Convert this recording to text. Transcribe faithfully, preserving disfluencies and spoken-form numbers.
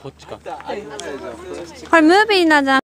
こっちか。 これムービーなじゃん。